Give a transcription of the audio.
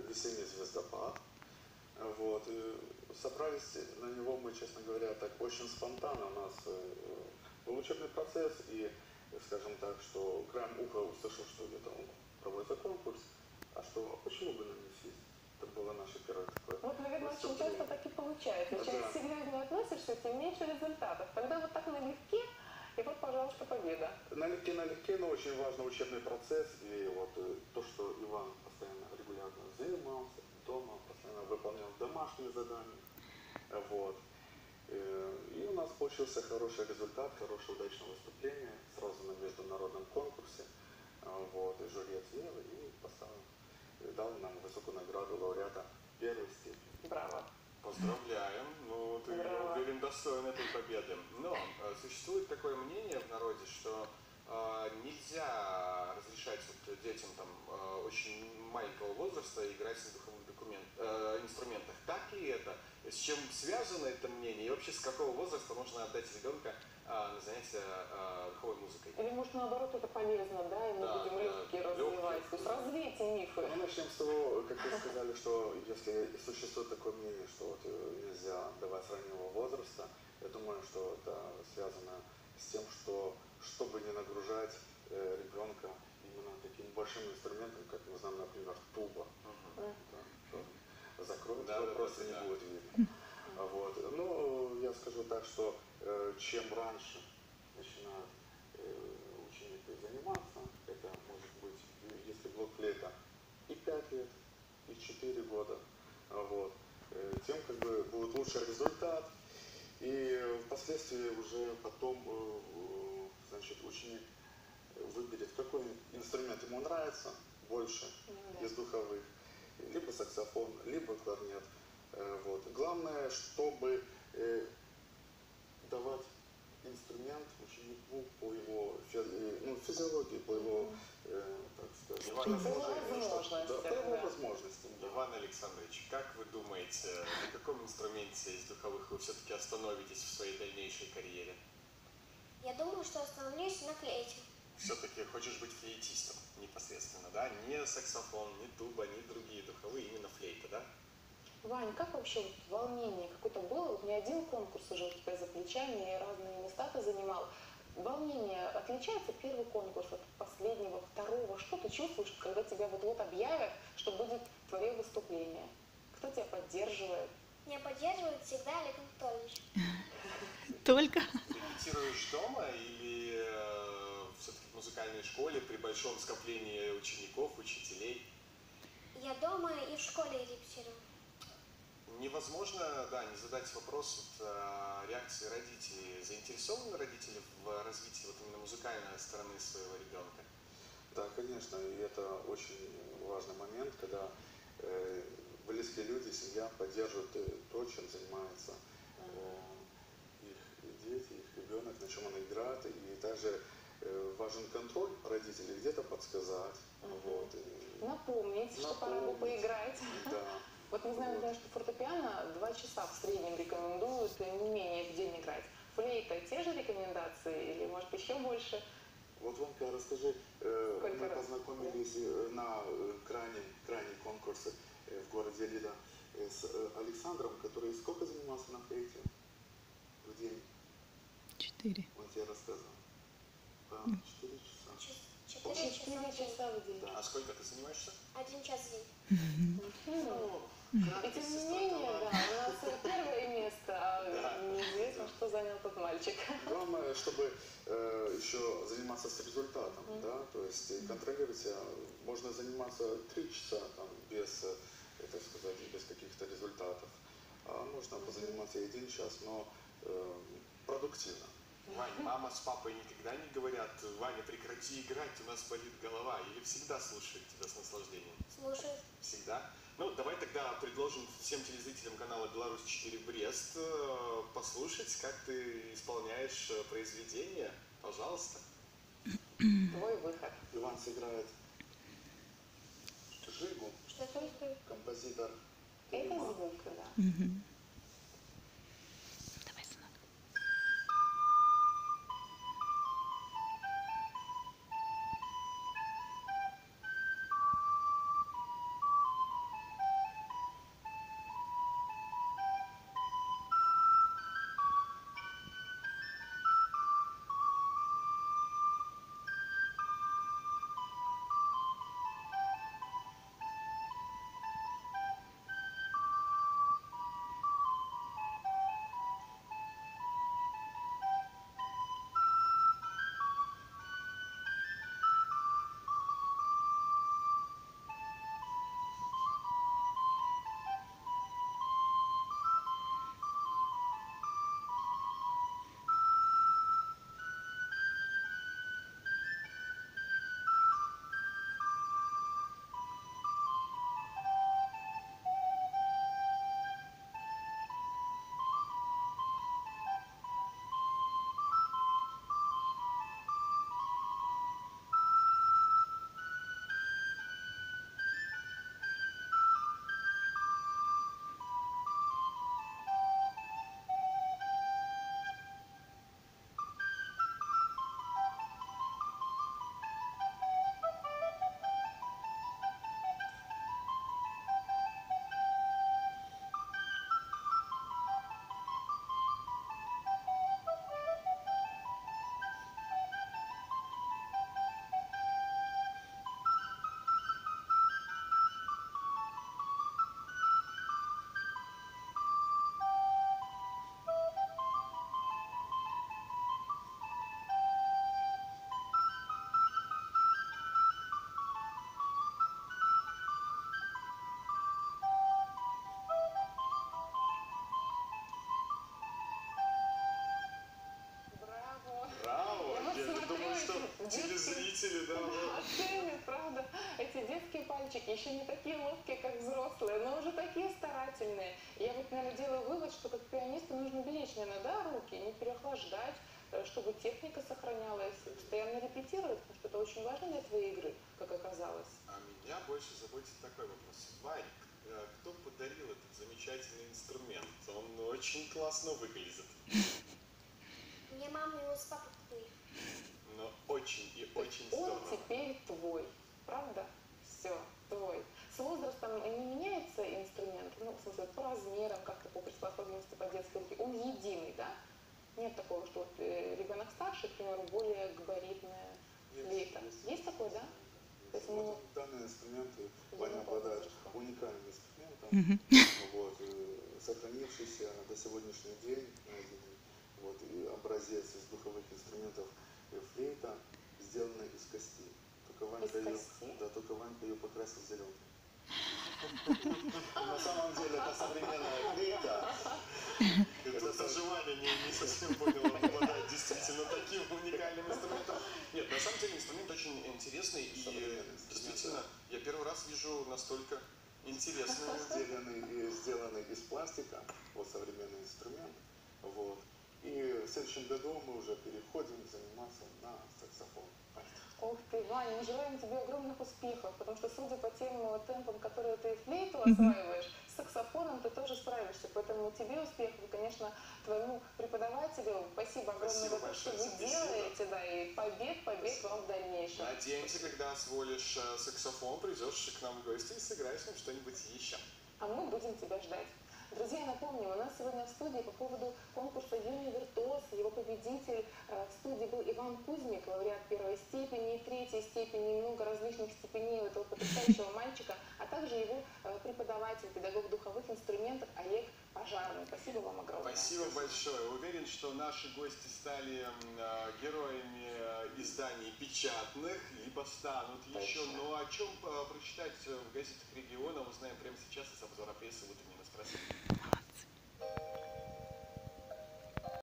«Весенний звездопад». Вот. И собрались на него мы, честно говоря, так очень спонтанно. У нас был учебный процесс, и, скажем так, что краем уха услышал, что где-то проводится конкурс, а что почему бы нам не съездить? Это было наше первое такое. Вот, наверное, очень часто так и получается. Чем Да. серьезнее относишься, тем меньше результатов. Тогда вот так налегке, и вот, пожалуйста, победа. Налегке, но очень важный учебный процесс. И вот то, что Иван постоянно регулярно занимался дома, постоянно выполнял домашние задания. Вот. И у нас получился хороший результат, хорошее удачное выступление сразу на международном конкурсе. Вот. И жюри оценил и поставил, дал нам высокую награду лауреата первой степени. Браво. Поздравляем. Ну, ты, я уверен, достоин этой победы. Но существует такое мнение в народе, что нельзя разрешать вот детям там, очень маленького возраста играть на духовых инструментах. Так ли это? С чем связано это мнение? И вообще с какого возраста можно отдать ребенка на занятия духовой музыкой? Или, может, наоборот, это полезно, да, и мы будем легкие развивать. То есть развейте мифы. Ну, начнем с того, как вы сказали, что если существует такое мнение, что вот нельзя давать с раннего возраста, я думаю, что это связано с тем, что чтобы не нагружать ребенка именно таким большим инструментом, как мы знаем, например, туба. Закроют, просто не будет видно. Вот. Ну, я скажу так, что чем раньше начинает ученик заниматься, это может быть, если блокфлейта, и 5 лет, и 4 года, вот, тем как бы будет лучший результат. И впоследствии уже потом, значит, ученик выберет, какой инструмент ему нравится больше из духовых. Либо саксофон, либо кларнет. Вот. Главное, чтобы давать инструмент ученику по его физиологии, по его, так сказать, возможностям. Иван Александрович, как вы думаете, на каком инструменте из духовых вы все-таки остановитесь в своей дальнейшей карьере? Я думаю, что остановлюсь на флейте. Все-таки хочешь быть флейтистом непосредственно, да? Не саксофон, не туба, не другие духовые, именно флейта, да? Вань, как вообще вот волнение какое-то было? Вот не один конкурс уже у тебя за плечами, и разные места ты занимал. Волнение отличается первый конкурс от последнего, второго? Что ты чувствуешь, когда тебя вот-вот объявят, что будет твое выступление? Кто тебя поддерживает? Меня поддерживает всегда Олег Анатольевич. Только? Репетируешь дома или все-таки в музыкальной школе при большом скоплении учеников, учителей? Я дома и в школе репетирую. Невозможно, да, не задать вопрос реакции родителей. Заинтересованы родители в развитии вот именно музыкальной стороны своего ребенка? Да, конечно, и это очень важный момент, когда близкие люди, семья поддерживают то, чем занимается их дети, их ребенок, на чем он играет, и также важен контроль родителей, где-то подсказать. Вот, напомнить, что пора бы поиграть. Да. Вот мы знаем, да, что фортепиано 2 часа в среднем рекомендуют, не менее в день играть. Флейта те же рекомендации или, может, еще больше? Вот, Ванка, расскажи, мы познакомились на крайнем конкурсе в городе Лида с Александром, который сколько занимался на флейте в день? 4. Он тебе рассказал. 4 часа. 4 часа в день. Да. А сколько ты занимаешься? 1 час в день. И тем не менее, да, у нас первое место, а неизвестно, что занял тот мальчик. Главное, чтобы еще заниматься с результатом, да, то есть контролировать себя. Можно заниматься 3 часа там, без, так сказать, без каких-то результатов, а можно позаниматься и 1 час, но продуктивно. Вань, мама с папой никогда не говорят: Ваня, прекрати играть, у нас болит голова, или всегда слушают тебя с наслаждением? Слушают. Всегда? Ну, давай тогда предложим всем телезрителям канала «Беларусь-4 Брест» послушать, как ты исполняешь произведение. Пожалуйста. Твой выход. Иван сыграет Жигу, Что это? композитор. Это звук, да. Давай, сынок. мальчики еще не такие ловкие, как взрослые, но уже такие старательные. Я вот, наверное, делаю вывод, что как пианисту нужно беречь, наверное, да, руки, не переохлаждать, чтобы техника сохранялась, постоянно репетировать, потому что это очень важно для твоей игры, как оказалось. А меня больше заботит такой вопрос. Вань, кто подарил этот замечательный инструмент? Он очень классно выглядит. Мне мама его с папой купили. Но очень и очень Он здорово. теперь твой, правда? Все, твой. С возрастом не меняется инструмент, ну, в смысле, по размерам, как-то по приспособленности по детской руке. Он единый, да? Нет такого, что вот, ребенок старше, к примеру, более габаритная флейта. Есть такое, да? То есть мы- Вот данные инструменты, Я Ваня не помню обладает возраста. уникальным инструментом, Мгм. вот, сохранившийся до сегодняшний день, найденный, вот, и образец из духовых инструментов флейта, сделанный из кости. Только Ванька ее покрасил зеленым. На самом деле это современная флейта. Тут даже Ваня не совсем понял, он обладает действительно таким уникальным инструментом. Нет, на самом деле инструмент очень интересный и Современный инструмент, действительно, я первый раз вижу настолько интересную. Сделанный из пластика, вот современный инструмент. Вот. И в следующем году мы уже переходим заниматься на саксофон. Ох ты, Ваня, мы желаем тебе огромных успехов, потому что, судя по тем темпам, которые ты флейту осваиваешь, с саксофоном ты тоже справишься. Поэтому тебе успехов, и, конечно, твоему преподавателю спасибо огромное Спасибо за то, что большое вы за беседу. делаете, да, и побед вам в дальнейшем. Надеемся, когда освоишь саксофон, придешь к нам в гости и сыграешь нам что-нибудь еще. А мы будем тебя ждать. Друзья, напомню, у нас сегодня в студии по поводу конкурса «Юный виртуоз», его победитель в студии был Иван Кузьмик, лауреат первой степени и третьей степени, много различных степеней у этого потрясающего мальчика, а также его преподаватель, педагог духовых инструментов Олег Пожарный. Спасибо вам огромное. Спасибо большое. Уверен, что наши гости стали героями изданий печатных, либо станут еще. Точно. Но о чем прочитать в газетах региона узнаем прямо сейчас из обзора прессы в утреннем эспрессо.